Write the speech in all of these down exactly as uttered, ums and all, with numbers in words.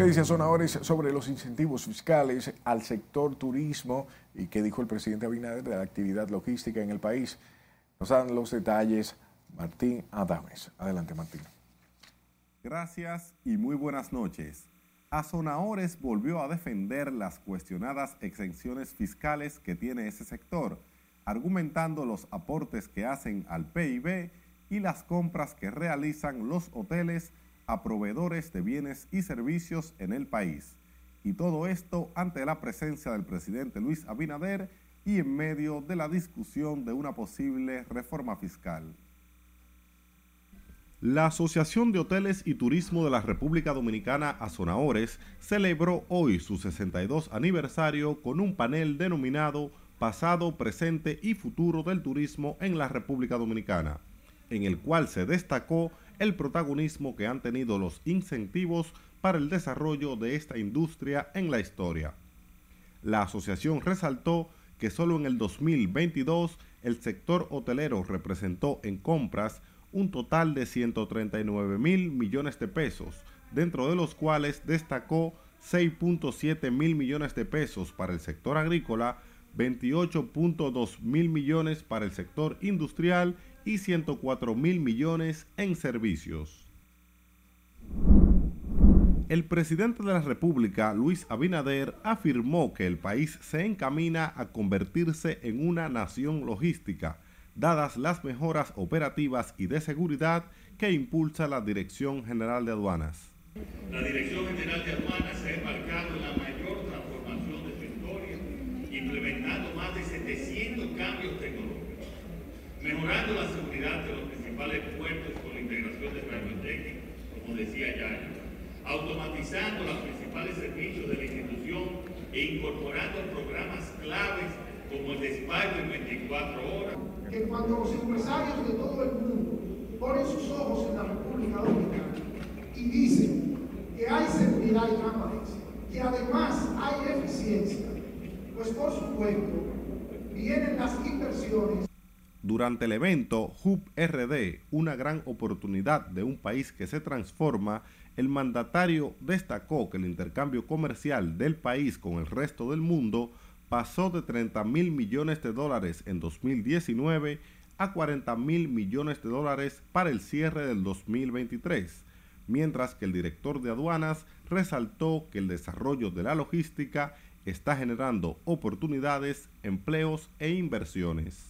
¿Qué dice Zona Ores sobre los incentivos fiscales al sector turismo y qué dijo el presidente Abinader de la actividad logística en el país? Nos dan los detalles Martín Adames. Adelante, Martín. Gracias y muy buenas noches. Azonahores volvió a defender las cuestionadas exenciones fiscales que tiene ese sector, argumentando los aportes que hacen al P I B y las compras que realizan los hoteles a proveedores de bienes y servicios en el país. Y todo esto ante la presencia del presidente Luis Abinader y en medio de la discusión de una posible reforma fiscal. La Asociación de Hoteles y Turismo de la República Dominicana, Azonahores, celebró hoy su sesenta y dos aniversario con un panel denominado Pasado, Presente y Futuro del Turismo en la República Dominicana, en el cual se destacó el protagonismo que han tenido los incentivos para el desarrollo de esta industria en la historia. La asociación resaltó que solo en el dos mil veintidós el sector hotelero representó en compras un total de ciento treinta y nueve mil millones de pesos, dentro de los cuales destacó seis punto siete mil millones de pesos para el sector agrícola, veintiocho punto dos mil millones para el sector industrial y ciento cuatro mil millones en servicios. El presidente de la República, Luis Abinader, afirmó que el país se encamina a convertirse en una nación logística, dadas las mejoras operativas y de seguridad que impulsa la Dirección General de Aduanas. La Dirección General de Aduanas se ha embarcado en la mayor transformación de su historia, implementando más de setecientos cambios tecnológicos, mejorando la seguridad de los principales puertos con la integración de radiotécnicos, como decía Yayo, automatizando los principales servicios de la institución e incorporando programas claves como el despacho en veinticuatro horas. Que cuando los empresarios de todo el mundo ponen sus ojos en la República Dominicana y dicen que hay seguridad y transparencia, que además hay eficiencia, pues por supuesto vienen las inversiones. Durante el evento Hub R D, una gran oportunidad de un país que se transforma, el mandatario destacó que el intercambio comercial del país con el resto del mundo pasó de treinta mil millones de dólares en dos mil diecinueve a cuarenta mil millones de dólares para el cierre del dos mil veintitrés, mientras que el director de aduanas resaltó que el desarrollo de la logística está generando oportunidades, empleos e inversiones.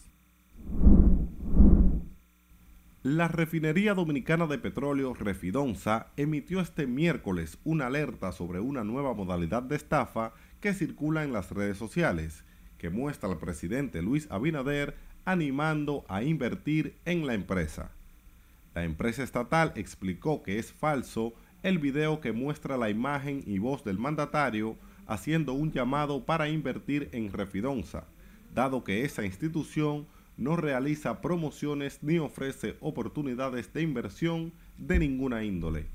La Refinería Dominicana de Petróleo, Refidonza, emitió este miércoles una alerta sobre una nueva modalidad de estafa que circula en las redes sociales, que muestra al presidente Luis Abinader animando a invertir en la empresa. La empresa estatal explicó que es falso el video que muestra la imagen y voz del mandatario haciendo un llamado para invertir en Refidonza, dado que esa institución no realiza promociones ni ofrece oportunidades de inversión de ninguna índole.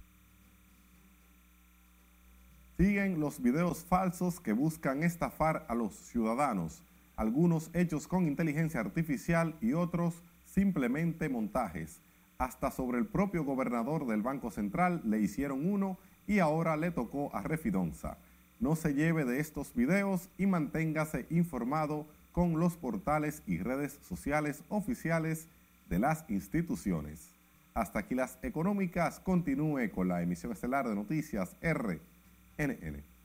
Siguen los videos falsos que buscan estafar a los ciudadanos, algunos hechos con inteligencia artificial y otros simplemente montajes. Hasta sobre el propio gobernador del Banco Central le hicieron uno y ahora le tocó a Refidonza. No se lleve de estos videos y manténgase informado con los portales y redes sociales oficiales de las instituciones. Hasta aquí las económicas. Continúe con la emisión estelar de Noticias R N N.